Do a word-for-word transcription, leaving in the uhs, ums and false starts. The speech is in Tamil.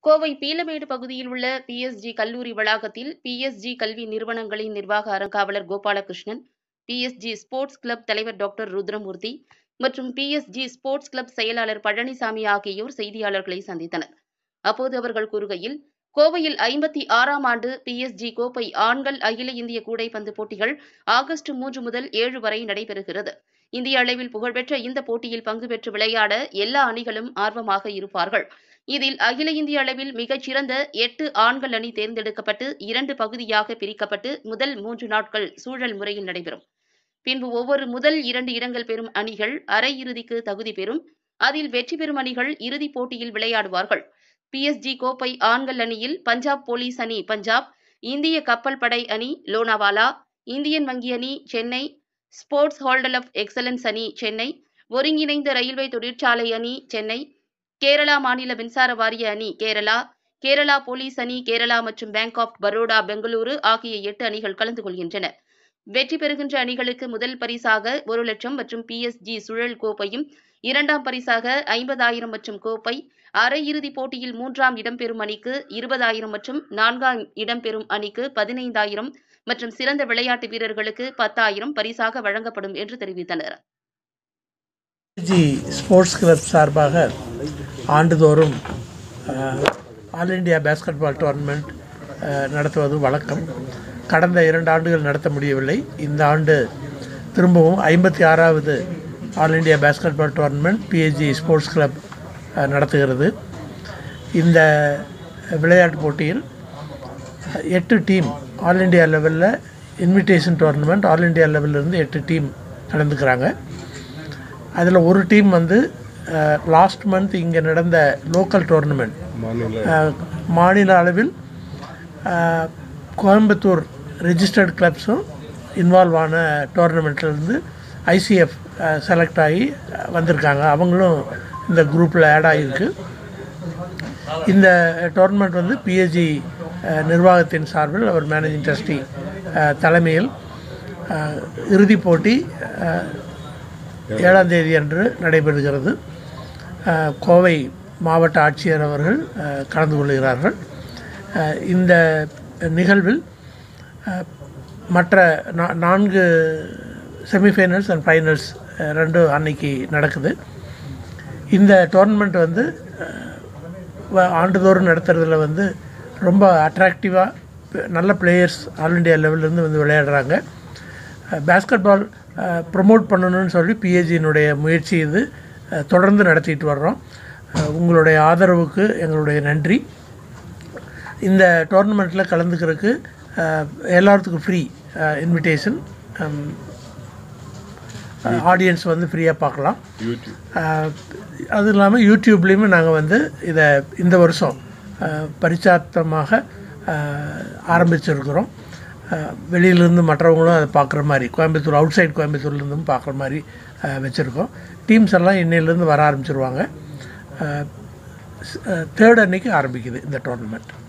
கோவை பீளமேடு பகுதியில் உள்ள பிஎஸ்ஜி கல்லூரி வளாகத்தில் பிஎஸ்ஜி கல்வி நிறுவனங்களின் நிர்வாக அறங்காவலர் கோபாலகிருஷ்ணன், பிஎஸ்ஜி ஸ்போர்ட்ஸ் கிளப் தலைவர் டாக்டர் ருத்ரமூர்த்தி மற்றும் பிஎஸ்ஜி ஸ்போர்ட்ஸ் கிளப் செயலாளர் பழனிசாமி ஆகியோர் செய்தியாளர்களை சந்தித்தனர். அப்போது அவர்கள் கூறுகையில், கோவையில் ஐம்பத்தி ஆறாம் ஆண்டு பிஎஸ்ஜி கோப்பை ஆண்கள் அகில இந்திய கூடைப்பந்து போட்டிகள் ஆகஸ்ட் மூன்று முதல் ஏழு வரை நடைபெறுகிறது. இந்திய அளவில் புகழ்பெற்ற இந்த போட்டியில் பங்கு பெற்று விளையாட எல்லா அணிகளும் ஆர்வமாக இருப்பார்கள். இதில் அகில இந்திய அளவில் மிகச்சிறந்த எட்டு ஆண்கள் அணி தேர்ந்தெடுக்கப்பட்டு இரண்டு பகுதியாக பிரிக்கப்பட்டு முதல் மூன்று நாட்கள் சூழல் முறையில் நடைபெறும். பின்பு ஒவ்வொரு முதல் இரண்டு இடங்கள் பெறும் அணிகள் அரையிறுதிக்கு தகுதி பெறும். அதில் வெற்றி பெறும் அணிகள் இறுதிப் போட்டியில் விளையாடுவார்கள். பிஎஸ்ஜி கோப்பை ஆண்கள் அணியில் பஞ்சாப் போலீஸ் அணி பஞ்சாப், இந்திய கப்பல் படை அணி லோனாவாலா, இந்தியன் வங்கி அணி Chennai, sports hostel of excellence அணி சென்னை, ஒருங்கிணைந்த ரயில்வே தொழிற்சாலை அணி சென்னை, கேரளா மாநில மின்சார வாரிய அணி கேரளா, கேரளா போலீஸ் அணி கேரளா மற்றும் பேங்க் ஆஃப் பரோடா பெங்களூரு ஆகிய எட்டு அணிகள் கலந்து கொள்கின்றன. வெற்றி பெறுகின்ற அணிகளுக்கு முதல் பரிசாக ஒரு லட்சம் மற்றும் பிஎஸ்ஜி சுழல் கோப்பையும், இரண்டாம் பரிசாக ஐம்பதாயிரம் மற்றும் கோப்பை, அரையிறுதிப் போட்டியில் மூன்றாம் இடம்பெறும் அணிக்கு இருபதாயிரம் மற்றும் நான்காம் இடம்பெறும் அணிக்கு பதினைந்தாயிரம் மற்றும் சிறந்த விளையாட்டு வீரர்களுக்கு பத்தாயிரம் பரிசாக வழங்கப்படும் என்று தெரிவித்தனர். ஸ்போர்ட்ஸ் கிளப் சார்பாக ஆண்டுதோறும் all India basketball tournament நடத்துவது வழக்கம். கடந்த இரண்டு ஆண்டுகள் நடத்த முடியவில்லை. இந்த ஆண்டு திரும்பவும் ஐம்பத்தி ஆறாவது all India basketball tournament PSG sports club நடத்துகிறது. இந்த விளையாட்டு போட்டியில் எட்டு டீம் ஆல் இண்டியா லெவலில் இன்விடேஷன் டோர்னமெண்ட் ஆல் இண்டியா லெவலிருந்து எட்டு டீம் கலந்துக்கிறாங்க. அதில் ஒரு டீம் வந்து லாஸ்ட் மந்த் இங்கே நடந்த லோக்கல் டோர்னமெண்ட் மாநில அளவில் கோயம்புத்தூர் ரெஜிஸ்டர்ட் கிளப்ஸும் இன்வால்வ் ஆன டோர்னமெண்ட்லேருந்து ஐசிஎஃப் செலக்ட் ஆகி வந்திருக்காங்க. அவங்களும் இந்த குரூப்பில் ஆட் ஆகியிருக்கு. இந்த டோர்னமெண்ட் வந்து பிஎஸ்ஜி நிர்வாகத்தின் சார்பில் அவர் மேனேஜிங் ட்ரஸ்டி தலைமையில் இறுதிப் போட்டி ஏழாம் தேதி அன்று நடைபெறுகிறது. கோவை மாவட்ட ஆட்சியர் அவர்கள் கலந்து கொள்கிறார்கள். இந்த நிகழ்வில் மற்ற நான்கு செமிஃபைனல்ஸ் அண்ட் ஃபைனல்ஸ் ரெண்டு அன்னைக்கு நடக்குது. இந்த டோர்னமெண்ட் வந்து ஆண்டுதோறும் நடத்துறதுல வந்து ரொம்ப அட்ராக்டிவாக நல்ல பிளேயர்ஸ் ஆல் இண்டியா லெவல்லேருந்து வந்து விளையாடுறாங்க. பேஸ்கெட் பால் ப்ரமோட் பண்ணணும்னு சொல்லி பிஎஸ்ஜியினுடைய முயற்சி இது தொடர்ந்து நடத்திட்டு வர்றோம். உங்களுடைய ஆதரவுக்கு எங்களுடைய நன்றி. இந்த டோர்னமெண்ட்டில் கலந்துக்கிறதுக்கு எல்லாத்துக்கும் ஃப்ரீ இன்விடேஷன், ஆடியன்ஸ் வந்து ஃப்ரீயாக பார்க்கலாம். அது இல்லாமல் யூடியூப்லேயுமே நாங்கள் வந்து இதை இந்த வருஷம் பரிச்சார்த்தமாக ஆரம்பிச்சிருக்கிறோம். வெளியிலேருந்து மற்றவங்களும் அதை பார்க்குற மாதிரி, கோயம்புத்தூர் அவுட் சைட் கோயம்புத்தூர்லேருந்தும் பார்க்குற மாதிரி வச்சுருக்கோம். டீம்ஸ் எல்லாம் இன்னையிலேருந்து வர ஆரம்பிச்சிருவாங்க. தேர்ட் அன்னைக்கு ஆரம்பிக்குது இந்த டோர்னமெண்ட்.